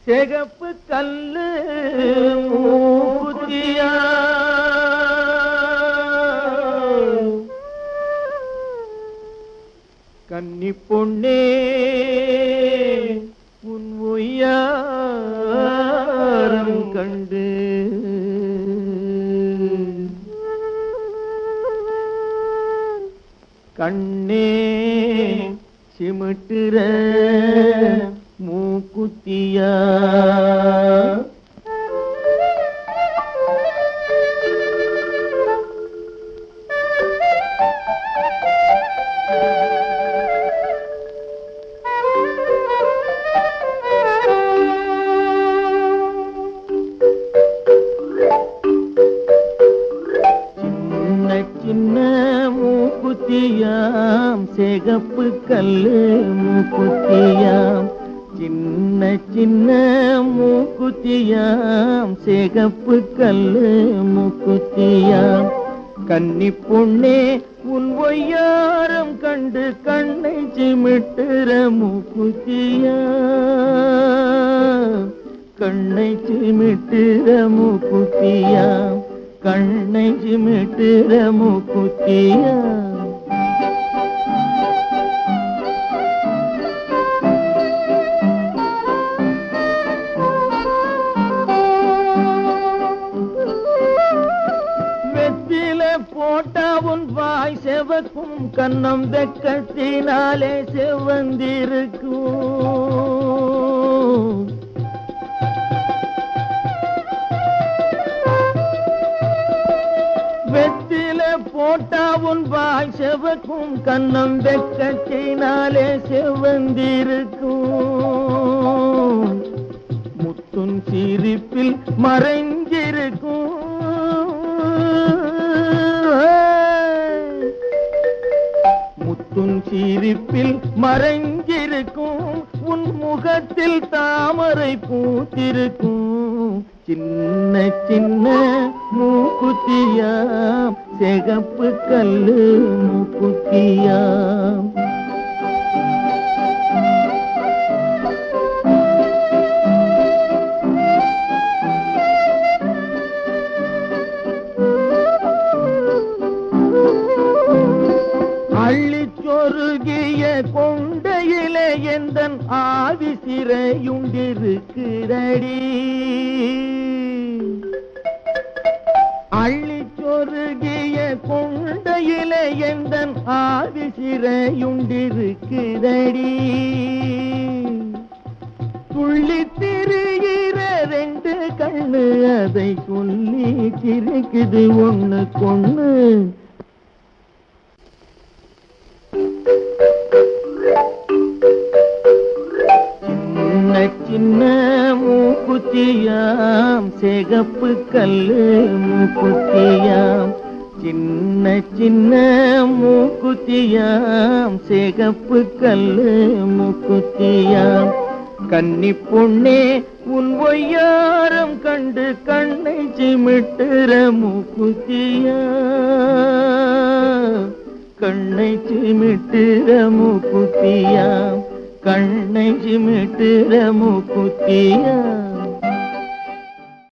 சிகப்பு கல்லு மூக்குத்தியா கன்னி பொண்ணே உன் ஒய்யாரம் கண்டு கண்ணே சிமிட்டுற மூக்குத்தியா சின்ன மூக்குத்தியாம் சிகப்பு கல்லு மூக்குத்தியாம் சின்ன சின்ன மூக்குத்தியாம் சிகப்பு கல்லு மூக்குத்தியாம் கன்னி பொண்ணே உன் ஒய்யாரம் கண்டு கண்ணை சிமிட்டுற மூக்குத்தியா கண்ணை சிமிட்டுற மூக்குத்தியா கண்ணை சிமிட்டுற மூக்குத்தியா போட்டா உன் வாய் செவக்கும் கண்ணம் வெக்கத்தினாலே செவந்திருக்கும் வெத்தில போட்டா உன் வாய் செவக்கும் கண்ணம் வெக்கத்தினாலே செவந்திருக்கும் முத்துன் சிரிப்பில் மறைஞ்சிருக்கும் முத்துன் சிரிப்பில் மறைஞ்சிருக்கும் உன் முகத்தில் தாமரை பூத்திருக்கும் சின்ன சின்ன மூக்குத்தியாம் சிகப்பு கல்லு மூக்குத்தியாம் அள்ளிச்சொருகிய கொண்டையிலே எந்தன் ஆவி சிறையுண்டிருக்கிறடி அள்ளிச்சொருகிய கொண்டையிலே எந்தன் ஆவி சிறையுண்டிருக்கிறடி துள்ளி திரிகிற ரெண்டு கண்ணு அதை சொல்லி சிரிக்குது ஒண்ணு கொண்ணு சின்ன மூக்குத்தியாம் சிகப்பு கல்லு மூக்குத்தியாம் சின்ன சின்ன மூக்குத்தியாம் சிகப்பு கல்லு மூக்குத்தியாம் கன்னி பொண்ணே உன் ஒய்யாரம் கண்டு கண்ணை சிமிட்டுற மூக்குத்தியா கண்ணை சிமிட்டுற மூக்குத்தியா கண்ணை சிமிட்டுற மூக்குத்தியா